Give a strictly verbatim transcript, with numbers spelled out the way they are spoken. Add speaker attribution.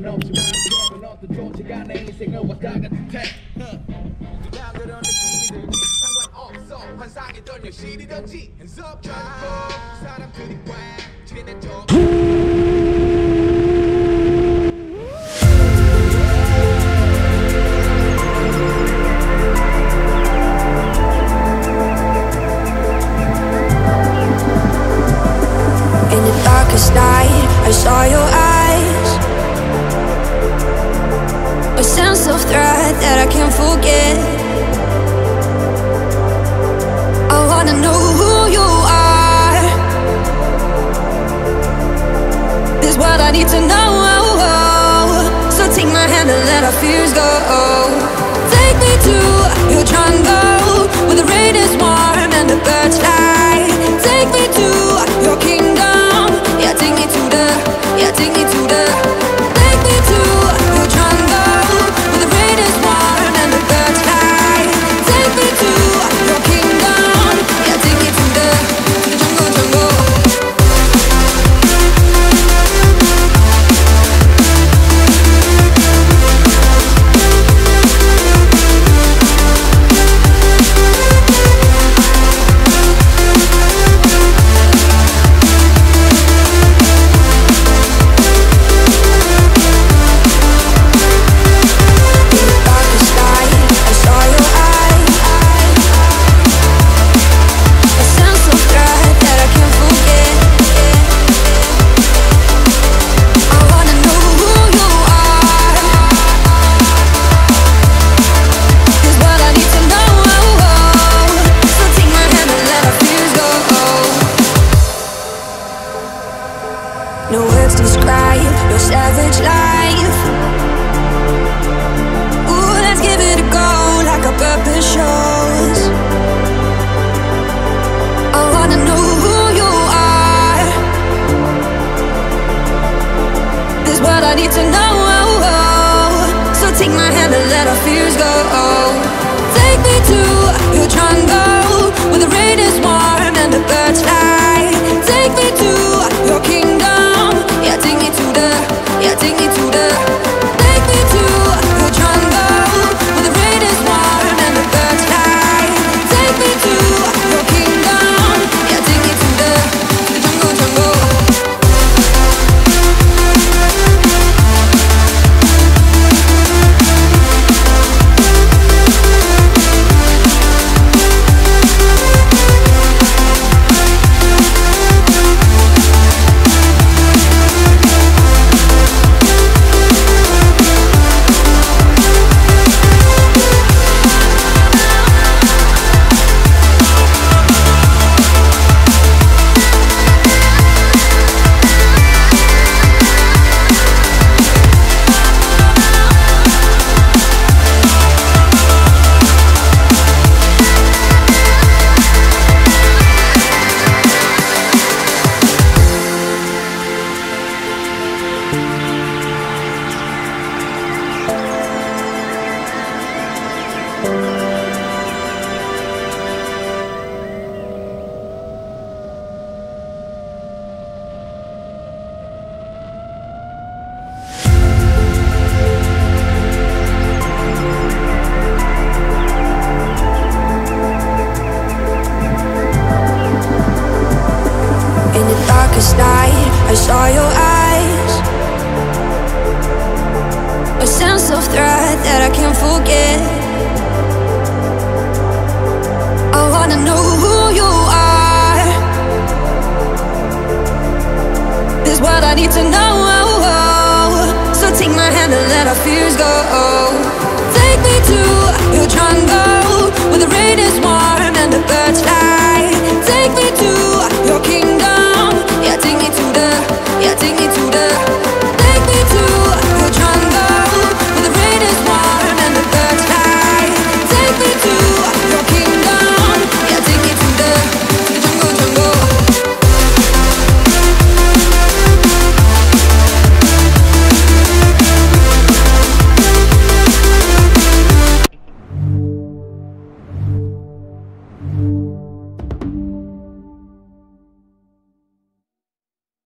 Speaker 1: 없지만 그래도 넌 또 존재가 내 인생을 왔다 갔을 테 그냥 그런 느낌이 들지 상관없어 환상이던 현실이던지 Hands up drive 사람들이 왜 친해져
Speaker 2: Night, I saw your eyes, a sense of threat that I can't forget. I wanna know who you are. This is what I need to know. So take my hand and let our fears go. Take me to your jungle where the rain is warm and the birds fly. Take me to your kingdom. Yeah, take me to the, yeah, take me to the, take me to your jungle where the rain is warm and the birds fly. Take me to your kingdom. Yeah, take me to the, to the jungle, jungle. No words describe your savage life. Ooh, let's give it a go like our purpose shows. I wanna know who you are. This is what I need to know. So take my hand and let our fears go. Take me to your jungle where the rain is warm and the birds fly. Take me to your kingdom. Yeah, take me to the, yeah, take me to the, take me to your jungle where the rain is warm and the birds fly. Take me to your kingdom. Yeah, take me to the, to the jungle, jungle. Night, I saw your eyes, a sense of threat that I can't forget. I wanna know who you are. This is what I need to know. So take my hand and let our fears go. Take me to your jungle where the rain is warm and the birds fly.